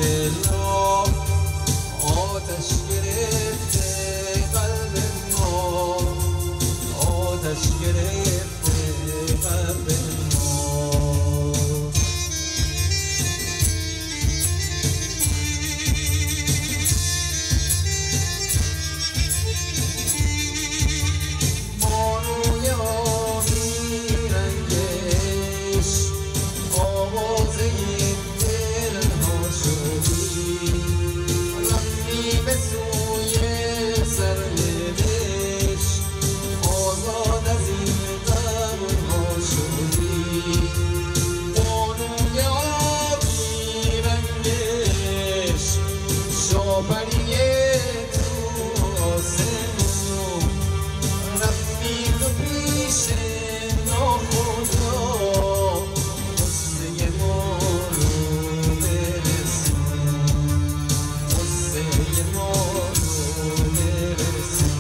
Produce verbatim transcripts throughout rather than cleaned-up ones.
دلا آتش گرفته قلب ما، آتش گرفته قلب ما. بانوی آبی رنگش آواز این دل ها شدی، رفتی به سوی سرنوشت آزاد از این غم ها شدی. بانوی آبی رنگش شاپری تو آسمون، رفتی تو پیش ناخدا قصه ما رو برسون، قصه ما رو برسون.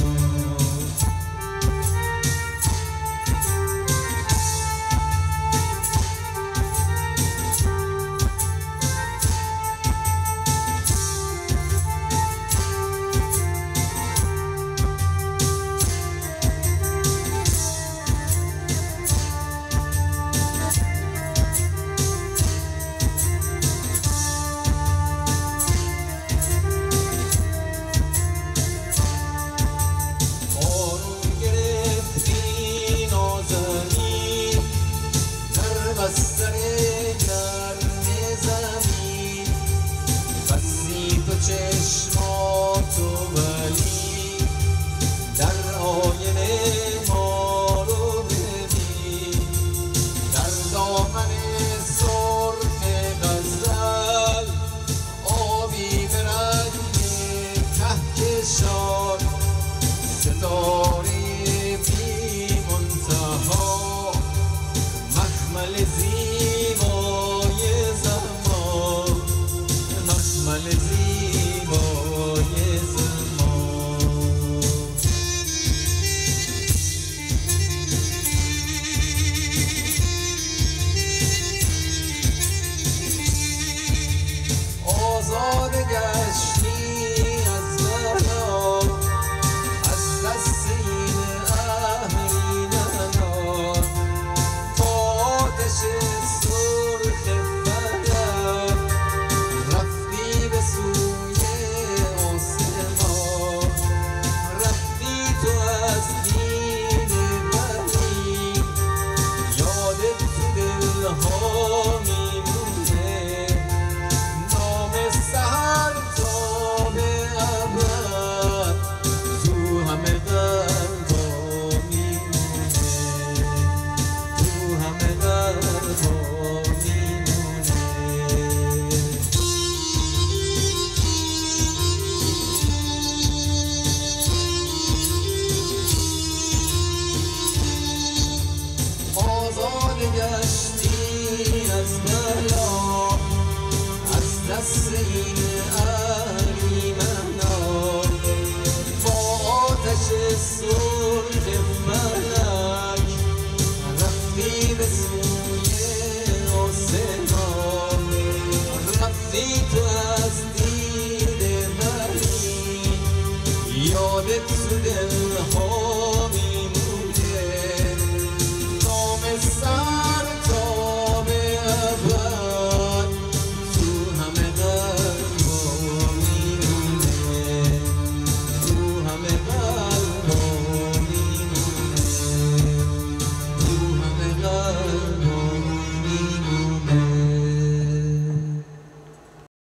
بستر گرم زمین بستی تو چشماتو، ولی در آینه ما رو ببین. در دامن سرخ غزل آبی به رنگ کهکشان، ستاره بی منتها، مخمل زیبای زمان، مخمل زیبای زمان. آزاد گشتی از بلا، از دست این اهریمنان، آتش سرخ فلک رفتی به سوی آسمان، رفتی تو از دین ولی یادت تو دلها میمونه، نام سحر تا به ابد تو همه قلبا میمونه، تو همه قلبا میمونه. آزاد گشتی از بلا، از دست این اهریمنان، با آتش سرخ فلک رفتی به سوی آسمان، رفتی تو از دید ولی یادت تو